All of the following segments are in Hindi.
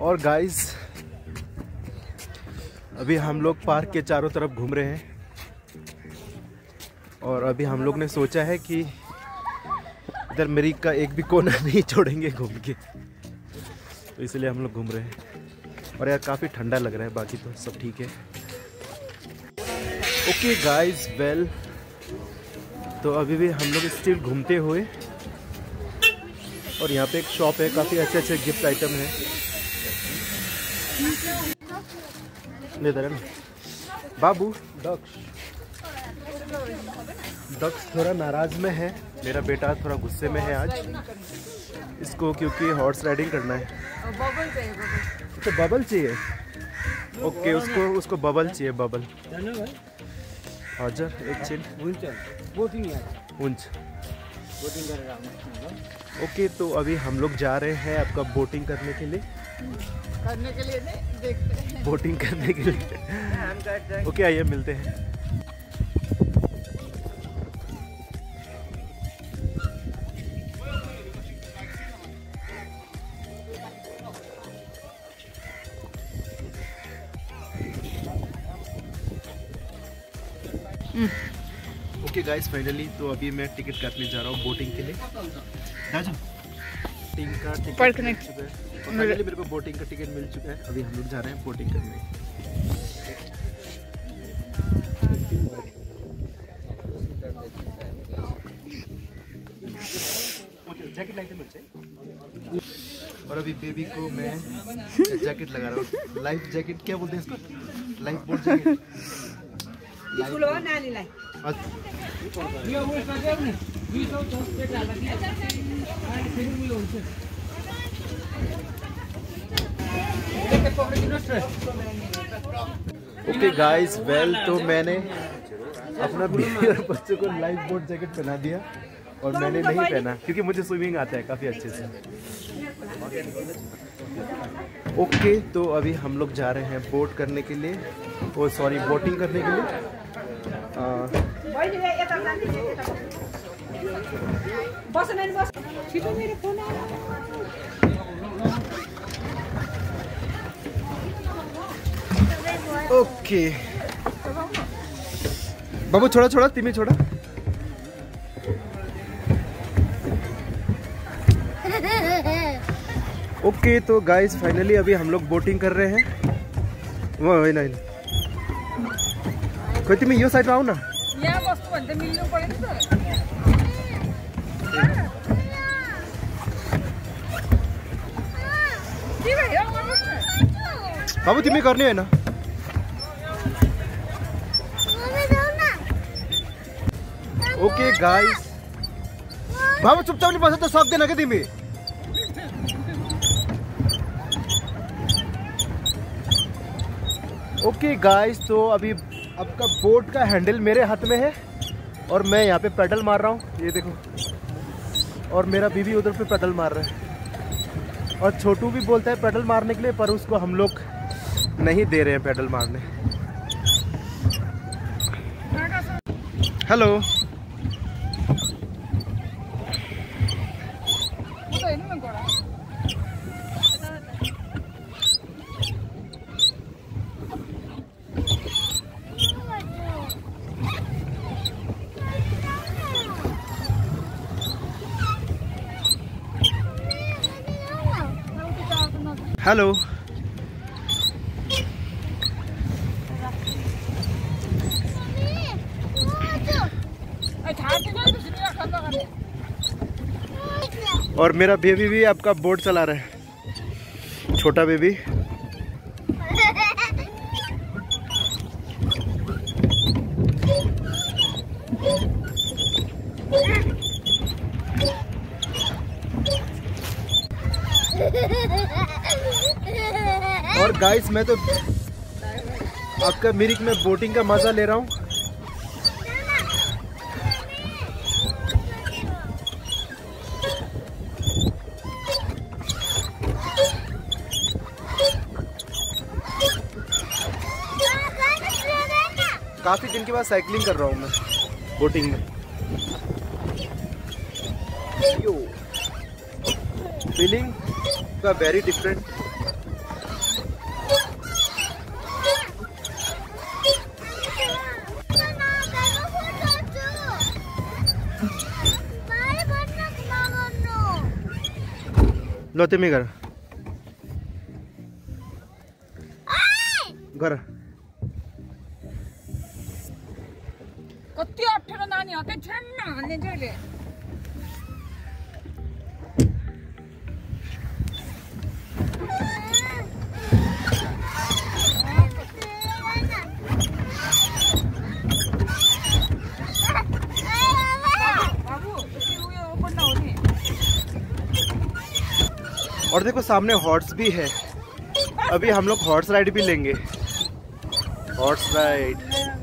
और गाइस अभी हम लोग पार्क के चारों तरफ घूम रहे हैं और अभी हम लोग ने सोचा है कि इधर मिरिक का एक भी कोना नहीं छोड़ेंगे घूम के, तो इसलिए हम लोग घूम रहे हैं। और यार काफ़ी ठंडा लग रहा है, बाकी तो सब ठीक है। ओके गाइस, वेल तो अभी भी हम लोग स्टिल घूमते हुए, और यहाँ पे एक शॉप है, काफ़ी अच्छे अच्छे गिफ्ट आइटम है। इधर है ना बाबू, दक्ष थोड़ा नाराज में है, मेरा बेटा थोड़ा गुस्से में है आज इसको, क्योंकि हॉर्स राइडिंग करना है। तो बबल चाहिए, ओके उसको बबल चाहिए, बबल। हाजर एक चिल उंच। ओके तो अभी हम लोग जा रहे हैं आपका बोटिंग करने के लिए नहीं, देखते हैं बोटिंग करने के लिए। ओके आइए मिलते हैं। ओके गाइस, फाइनली तो अभी मैं टिकट काटने जा रहा हूँ बोटिंग के लिए। बोटिंग का टिकट मिल चुका है, फाइनली मेरे को बोटिंग का टिकट मिल चुका है। अभी हम लोग जा रहे हैं बोटिंग करने। जैकेट लाइट मिल जाए। और अभी बेबी को मैं जैकेट लगा रहा हूँ, लाइफ जैकेट क्या बोलते हैं इसको, life boat jacket. Okay guys, well तो मैंने अपना बेबी और बच्चों को लाइफ बोट जैकेट पहना दिया, और मैंने नहीं पहना क्योंकि मुझे स्विमिंग आता है काफ़ी अच्छे से। ओके तो अभी हम लोग जा रहे हैं बोट करने के लिए, ओ सॉरी बोटिंग करने के लिए। ओके बाबू छोड़ा छोड़ा, तिमी छोड़ा। ओके तो गाइस फाइनली अभी हम लोग बोटिंग कर रहे हैं। वो नहीं कोई तिमी यो साइड आओ ना। बाबू तिमी करनी है ना। ओके गाइस, बाबू चुपचाप नहीं बसा तो शौक देना के तिमी। ओके गाइस, तो अभी आपका बोट का हैंडल मेरे हाथ में है और मैं यहाँ पे पेडल मार रहा हूँ, ये देखो, और मेरा बीबी उधर पे पेडल मार रहा है। और छोटू भी बोलता है पेडल मारने के लिए, पर उसको हम लोग नहीं दे रहे हैं पेडल मारने। हेलो हेलो और मेरा बेबी भी आपका बोट चला रहा है, छोटा बेबी। और गाइस मैं तो आपका मिरिक में बोटिंग का मजा ले रहा हूँ। काफी दिन के बाद साइकिलिंग कर रहा हूँ मैं बोटिंग में। फीलिंग का वेरी डिफरेंट। लो तुम्ही कर घर कति अप्ठ्यारो नानी हतै छ्यान्न भन्ने जहिले और देखो सामने हॉर्स भी है। अभी हम लोग हॉर्स राइड भी लेंगे। हॉर्स राइड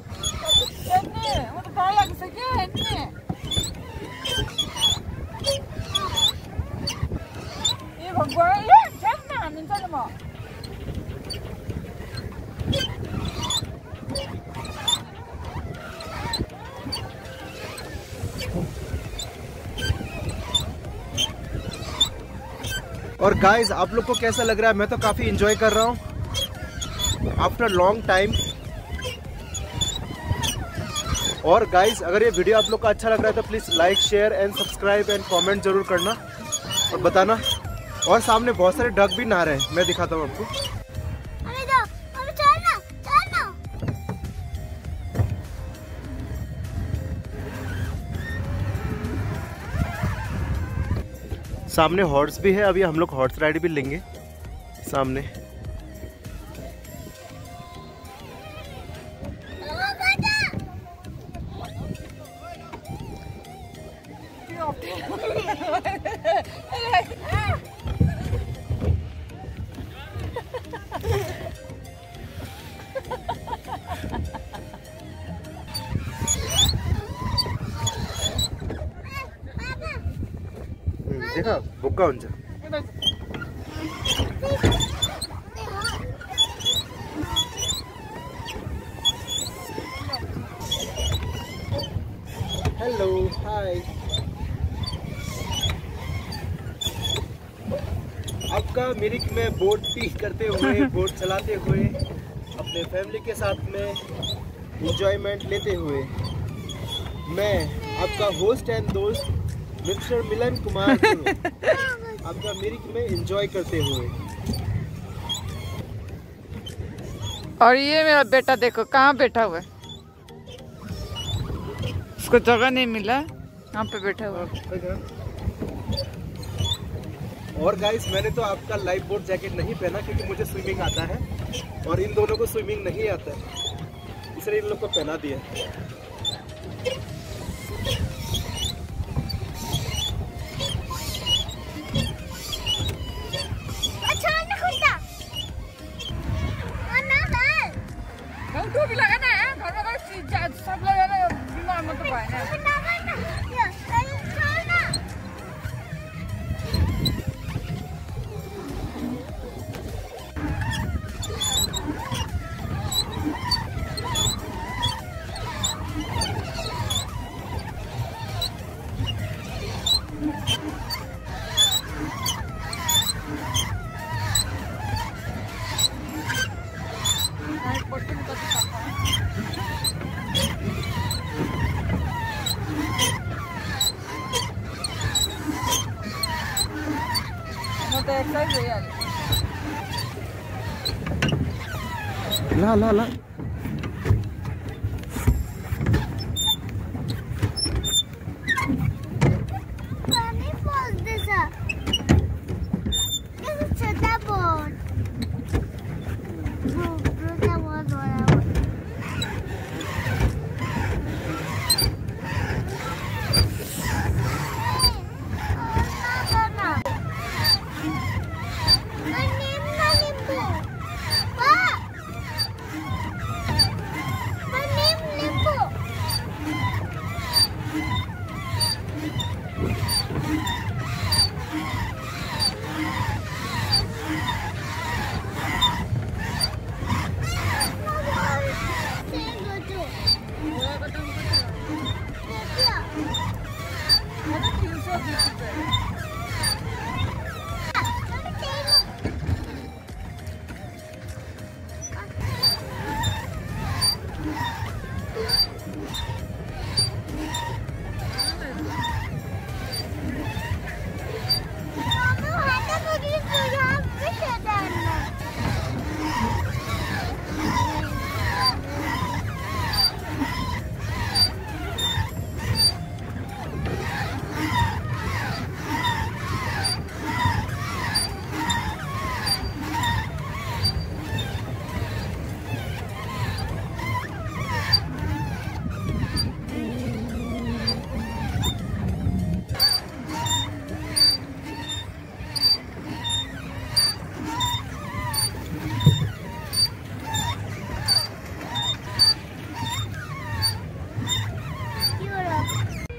और गाइस आप लोग को कैसा लग रहा है? मैं तो काफी एंजॉय कर रहा हूँ आफ्टर लॉन्ग टाइम। और गाइस अगर ये वीडियो आप लोग का अच्छा लग रहा है तो please like share and subscribe and comment जरूर करना और बताना। और सामने बहुत सारे डक भी नहा रहे हैं, मैं दिखाता हूँ आपको। सामने हॉर्स भी है, अभी हम लोग हॉर्स राइड भी लेंगे सामने। देखा बुक्का हुन्छ। हेलो हाय, आपका मिरिक में बोट पी करते हुए बोट चलाते हुए अपने फैमिली के साथ में एंजॉयमेंट लेते हुए मैं आपका होस्ट एंड दोस्त मिस्टर मिलन कुमार आपका मिरिक में एंजॉय करते हुए। और ये मेरा बेटा देखो कहाँ बैठा हुआ है, उसको जगह नहीं मिला, यहाँ पे बैठा हुआ है। और गाइस मैंने तो आपका लाइफ बोट जैकेट नहीं पहना क्योंकि मुझे स्विमिंग आता है और इन दोनों को स्विमिंग नहीं आता है, इसलिए इन लोग को पहना दिया। टोपी लगाना है, घरमा गएर सब लगाएर बिमार मात्र भएन। ला ला ला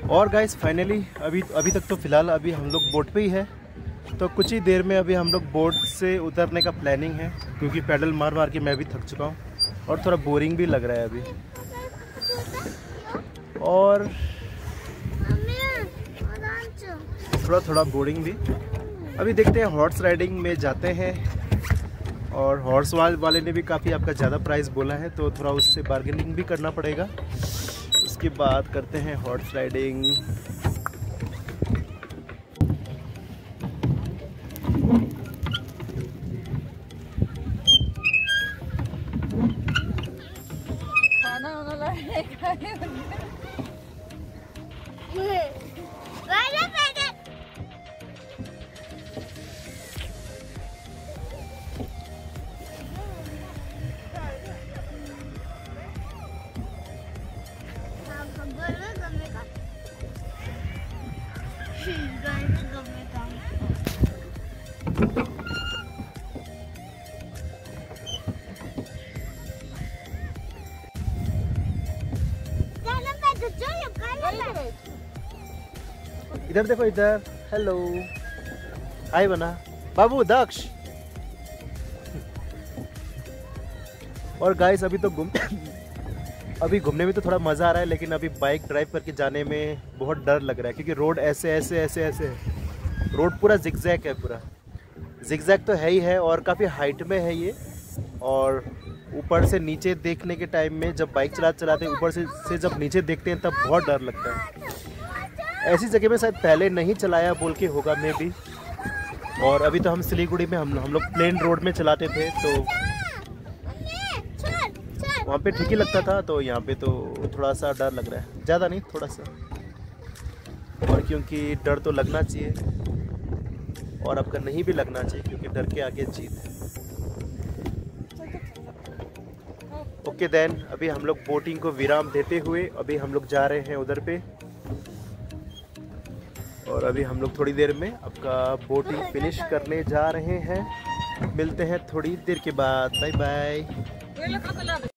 और गाइस फाइनली अभी तक तो फ़िलहाल अभी हम लोग बोट पे ही है, तो कुछ ही देर में अभी हम लोग बोट से उतरने का प्लानिंग है, क्योंकि पैडल मार मार के मैं भी थक चुका हूँ और थोड़ा बोरिंग भी लग रहा है अभी। और थोड़ा बोरिंग भी। अभी देखते हैं, हॉर्स राइडिंग में जाते हैं, और हॉर्स वाले ने भी काफ़ी आपका ज़्यादा प्राइस बोला है, तो थोड़ा उससे बार्गेनिंग भी करना पड़ेगा। उसके बाद करते हैं हॉर्स राइडिंग। खाना वाना लाएगा इधर देखो, इधर। हेलो, हाय बना बाबू दक्ष। और गाइस अभी तो अभी घूमने में तो थोड़ा मज़ा आ रहा है, लेकिन अभी बाइक ड्राइव करके जाने में बहुत डर लग रहा है, क्योंकि रोड ऐसे है। रोड पूरा जिगजैग है, पूरा जिगजैग तो है ही है, और काफ़ी हाइट में है ये। और ऊपर से नीचे देखने के टाइम में, जब बाइक चलाते ऊपर से जब नीचे देखते हैं तब बहुत डर लगता है। ऐसी जगह में शायद पहले नहीं चलाया बोल के होगा मे भी। और अभी तो हम सिलीगुड़ी में हम लोग प्लेन रोड में चलाते थे, तो वहाँ पे ठीक ही लगता था, तो यहाँ पे तो थोड़ा सा डर लग रहा है, ज़्यादा नहीं, थोड़ा सा। और क्योंकि डर तो लगना चाहिए, और आपका नहीं भी लगना चाहिए, क्योंकि डर के आगे जीत है। ओके देन, अभी हम लोग बोटिंग को विराम देते हुए अभी हम लोग जा रहे हैं उधर पे, और अभी हम लोग थोड़ी देर में आपका बोटिंग फिनिश करने जा रहे हैं। मिलते हैं थोड़ी देर के बाद। Bye bye.